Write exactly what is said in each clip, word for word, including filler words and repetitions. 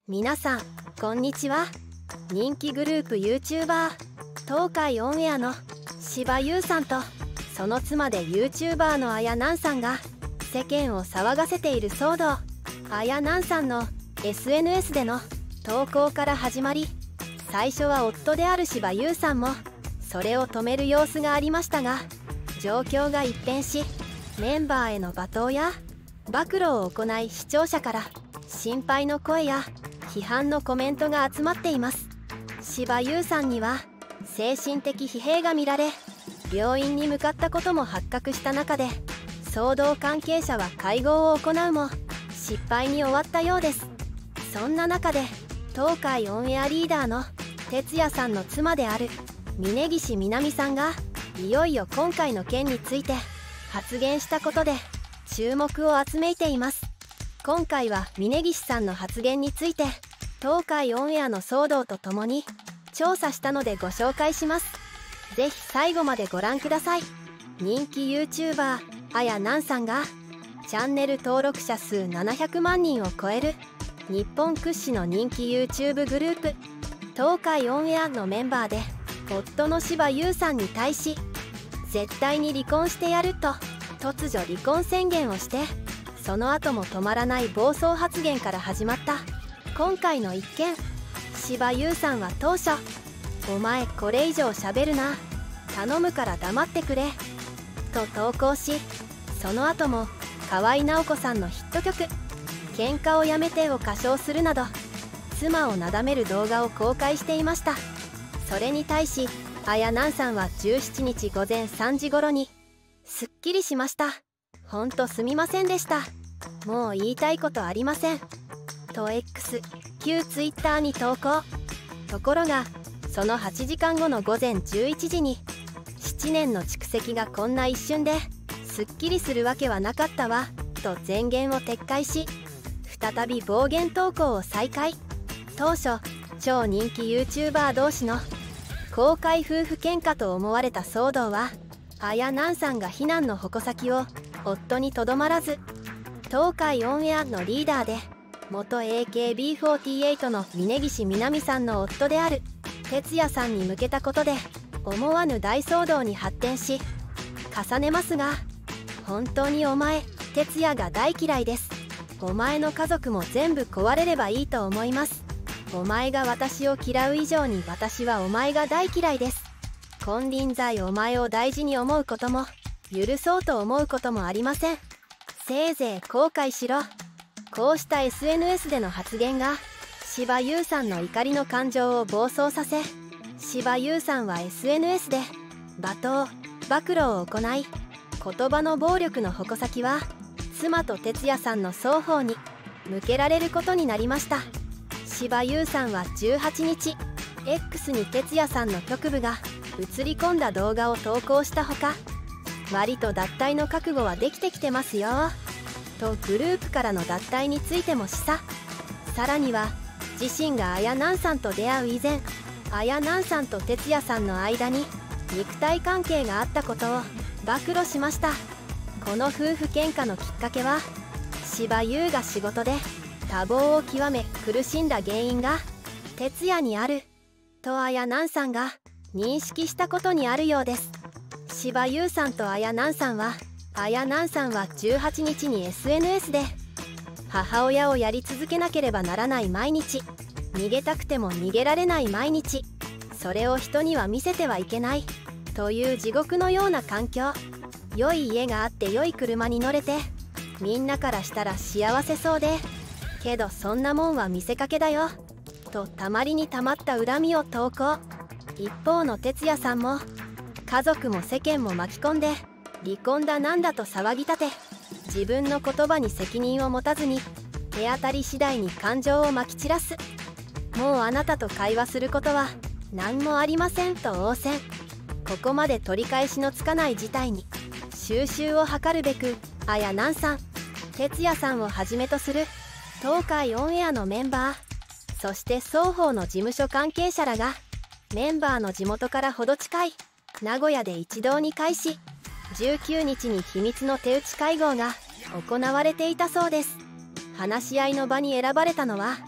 皆さんこんにちは。人気グループ YouTuber 東海オンエアの芝優さんとその妻で YouTuber のあやなんさんが世間を騒がせている騒動。あやなんさんの エスエヌエス での投稿から始まり、最初は夫である芝優さんもそれを止める様子がありましたが、状況が一変し、メンバーへの罵倒や暴露を行い、視聴者から心配の声や批判のコメントが集まっています。芝優さんには精神的疲弊が見られ、病院に向かったことも発覚した中で、騒動関係者は会合を行うも失敗に終わったようです。そんな中で東海オンエアリーダーの哲也さんの妻である峯岸みなみさんがいよいよ今回の件について発言したことで注目を集めています。今回は峯岸さんの発言について東海オンエアの騒動とともに調査したのでご紹介します。ぜひ最後までご覧ください。人気 YouTuber あやなんさんがチャンネル登録者数ななひゃくまんにんを超える日本屈指の人気 YouTube グループ東海オンエアのメンバーで、夫の芝優さんに対し絶対に離婚してやると突如離婚宣言をして、その後も止まらない暴走発言から始まった今回の一件。芝優さんは当初「お前これ以上喋るな、頼むから黙ってくれ」と投稿し、その後も河合直子さんのヒット曲「喧嘩をやめて」を歌唱するなど妻をなだめる動画を公開していました。それに対しあやなんさんはじゅうしちにちごぜんさんじ頃に「すっきりしました。ほんとすみませんでした。もう言いたいことありません」と X 旧 Twitter に投稿。ところがそのはちじかんごのごぜんじゅういちじに「ななねんの蓄積がこんな一瞬ですっきりするわけはなかったわ」と前言を撤回し、再び暴言投稿を再開。当初超人気 YouTuber 同士の公開夫婦喧嘩と思われた騒動は、あやなんさんが非難の矛先を夫にとどまらず、東海オンエアのリーダーで元 エーケービーフォーティーエイト の峯岸みなみさんの夫である哲也さんに向けたことで思わぬ大騒動に発展し、重ねますが本当にお前哲也が大嫌いです。お前の家族も全部壊れればいいと思います。お前が私を嫌う以上に私はお前が大嫌いです。金輪際お前を大事に思うことも許そうと思うこともありません。せいぜい後悔しろ。こうした エスエヌエス での発言が芝優さんの怒りの感情を暴走させ、芝優さんは エスエヌエス で罵倒暴露を行い、言葉の暴力の矛先は妻と哲也さんの双方に向けられることになりました。芝優さんはじゅうはちにち X に哲也さんの局部が映り込んだ動画を投稿したほか、割と脱退の覚悟はできてきてますよとグループからの脱退についても示唆。さらには自身があやなんさんと出会う以前、あやなんさんと哲也さんの間に肉体関係があったことを暴露しました。この夫婦喧嘩のきっかけは、芝優が仕事で多忙を極め苦しんだ原因が哲也にあるとあやなんさんが認識したことにあるようです。芝優さんとあやなんさんはあやなんさんはじゅうはちにちに エスエヌエス で母親をやり続けなければならない毎日、逃げたくても逃げられない毎日、それを人には見せてはいけないという地獄のような環境、良い家があって良い車に乗れてみんなからしたら幸せそうで、けどそんなもんは見せかけだよとたまりにたまった恨みを投稿。一方の哲也さんも家族も世間も巻き込んで離婚だなんだと騒ぎ立て、自分の言葉に責任を持たずに手当たり次第に感情をまき散らす。もうあなたと会話することは何もありませんと応戦。ここまで取り返しのつかない事態に収拾を図るべく、あやなんさん哲也さんをはじめとする東海オンエアのメンバー、そして双方の事務所関係者らがメンバーの地元からほど近い名古屋で一堂に会し、じゅうくにちに秘密の手打ち会合が行われていたそうです。話し合いの場に選ばれたのは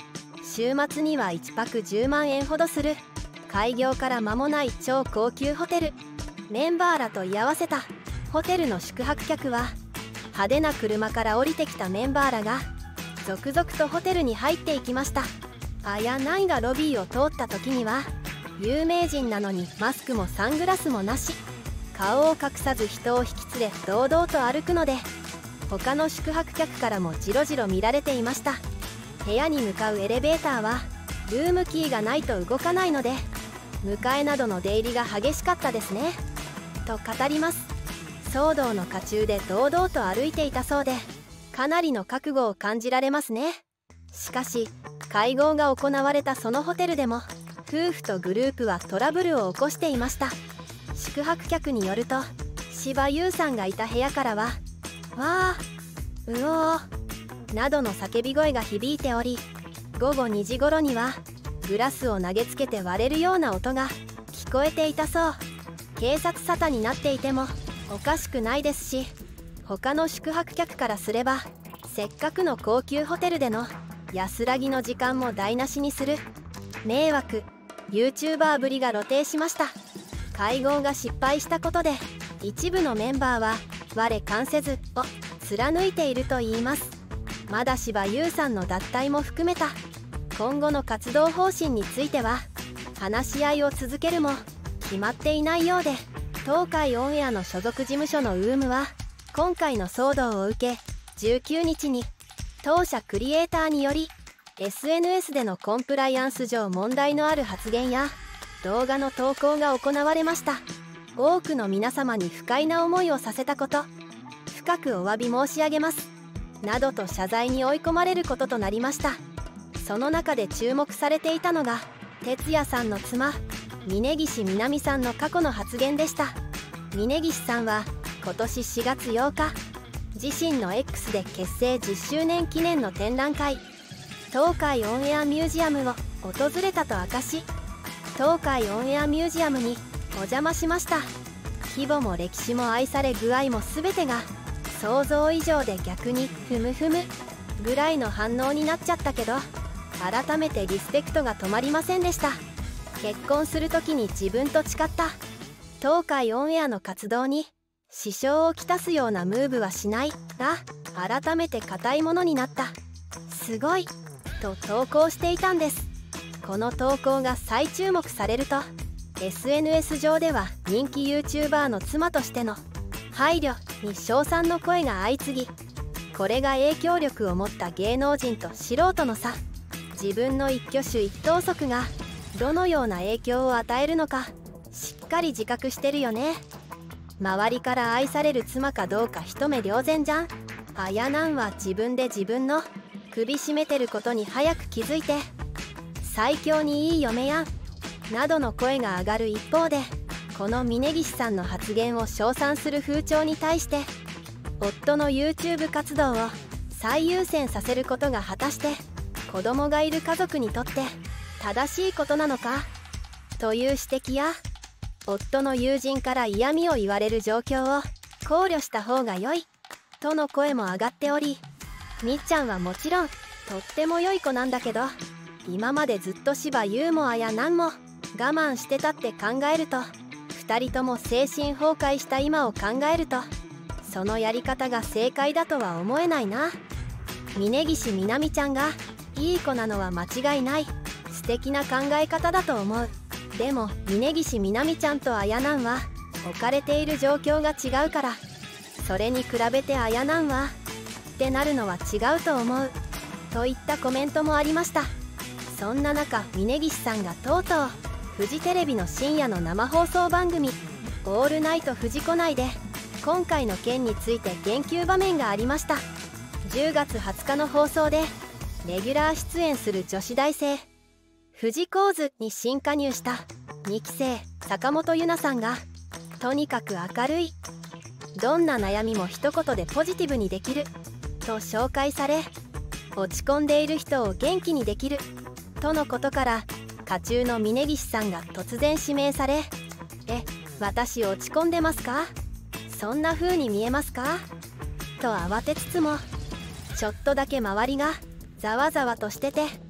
週末にはいちぱくじゅうまんえんほどする開業から間もない超高級ホテル。メンバーらと居合わせたホテルの宿泊客は派手な車から降りてきたメンバーらが続々とホテルに入っていきました。あやないがロビーを通った時には有名人なのにマスクもサングラスもなし、顔を隠さず人を引き連れ堂々と歩くので他の宿泊客からもじろじろ見られていました。部屋に向かうエレベーターはルームキーがないと動かないので迎えなどの出入りが激しかったですねと語ります。騒動の渦中で堂々と歩いていたそうでかなりの覚悟を感じられますね。しかし会合が行われたそのホテルでも夫婦とグループはトラブルを起こしていました。宿泊客によると芝優さんがいた部屋からは「わーうおー」などの叫び声が響いており、ごごにじ頃にはグラスを投げつけて割れるような音が聞こえていたそう。警察沙汰になっていてもおかしくないですし、他の宿泊客からすればせっかくの高級ホテルでの安らぎの時間も台無しにする迷惑 YouTuber ぶりが露呈しました。会合が失敗したことで一部のメンバーは我関せずを貫いているといいます。まだ芝優さんの脱退も含めた今後の活動方針については話し合いを続けるも決まっていないようで、東海オンエアの所属事務所のウームは今回の騒動を受けじゅうくにちに当社クリエイターにより エスエヌエス でのコンプライアンス上問題のある発言や動画の投稿が行われました。多くの皆様に不快な思いをさせたこと深くお詫び申し上げますなどと謝罪に追い込まれることとなりました。その中で注目されていたのが哲也さんの妻峯岸みなみさんの過去の発言でした。峯岸さんは今年しがつようか自身の X で結成じゅっしゅうねん記念の展覧会東海オンエアミュージアムを訪れたと明かし、東海オンエアミュージアムにお邪魔しました。規模も歴史も愛され具合も全てが想像以上で逆にふむふむぐらいの反応になっちゃったけど、改めてリスペクトが止まりませんでした。結婚する時に自分と誓った東海オンエアの活動に支障をきたすようなムーブはしないが改めて固いものになった、すごいと投稿していたんです。この投稿が再注目されると エスエヌエス 上では人気 YouTuber の妻としての配慮に称賛の声が相次ぎ、これが影響力を持った芸能人と素人の差、自分の一挙手一投足がどのような影響を与えるのかしっかり自覚してるよね。周りから愛される妻かどうか一目瞭然じゃん。あやなんは自分で自分の首絞めてることに早く気づいて最強にいい嫁やんなどの声が上がる一方で、この峯岸さんの発言を称賛する風潮に対して夫の YouTube 活動を最優先させることが果たして子供がいる家族にとって正しいことなのかという指摘や夫の友人から嫌味を言われる状況を考慮した方が良いとの声も上がっており、みっちゃんはもちろんとっても良い子なんだけど、今までずっと芝優もあやなんも我慢してたって考えると、ふたりとも精神崩壊した今を考えるとそのやり方が正解だとは思えないな。峯岸みなみちゃんがいい子なのは間違いない、素敵な考え方だと思う。でも峯岸みなみちゃんとあやなんは置かれている状況が違うから、それに比べてあやなんはってなるのは違うと思うといったコメントもありました。そんな中峯岸さんがとうとうフジテレビの深夜の生放送番組「オールナイトフジコ」内で今回の件について言及場面がありました。じゅうがつはつかの放送でレギュラー出演する女子大生富士コーズに新加入したにき生坂本優奈さんがとにかく明るい、どんな悩みも一言でポジティブにできると紹介され、落ち込んでいる人を元気にできるとのことから渦中の峯岸さんが突然指名され「え、私落ち込んでますか？そんな風に見えますか？」と慌てつつもちょっとだけ周りがざわざわとしてて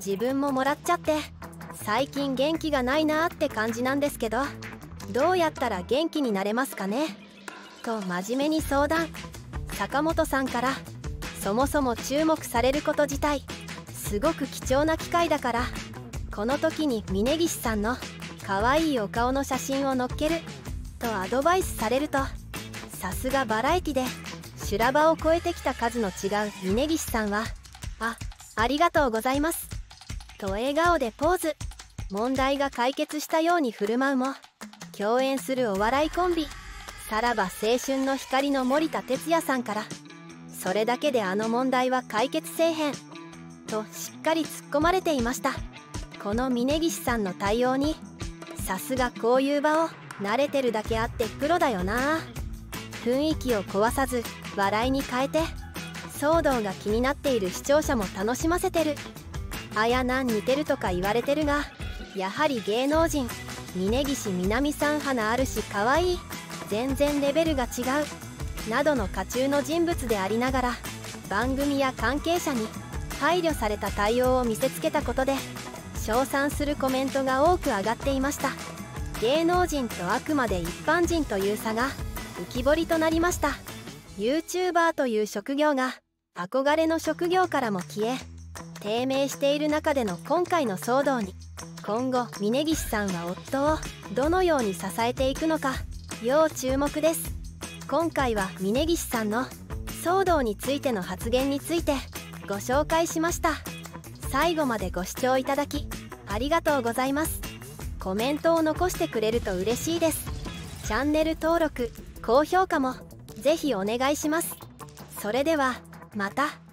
自分ももらっちゃって最近元気がないなーって感じなんですけど、どうやったら元気になれますかねと真面目に相談。坂本さんから、そもそも注目されること自体すごく貴重な機会だから、この時に峯岸さんの可愛いお顔の写真を載っけるとアドバイスされると、さすがバラエティで修羅場を超えてきた数の違う峯岸さんは「あ、ありがとうございます」と笑顔でポーズ。問題が解決したように振る舞うも、共演するお笑いコンビさらば青春の光の森田哲矢さんから「それだけであの問題は解決せえへん」としっかり突っ込まれていました。この峯岸さんの対応に、さすがこういう場を慣れてるだけあってプロだよな。雰囲気を壊さず笑いに変えて、騒動が気になっている視聴者も楽しませてる。あやなん似てるとか言われてるが、やはり芸能人峯岸みなみさん花あるし可愛い、全然レベルが違うなどの渦中の人物でありながら、番組や関係者に配慮された対応を見せつけたことで称賛するコメントが多く上がっていました。芸能人とあくまで一般人という差が浮き彫りとなりました。 YouTuber という職業が憧れの職業からも消え低迷している中での今回の騒動に、今後峯岸さんは夫をどのように支えていくのか要注目です。今回は峯岸さんの騒動についての発言についてご紹介しました。最後までご視聴いただきありがとうございます。コメントを残してくれると嬉しいです。チャンネル登録、高評価もぜひお願いします。それではまた。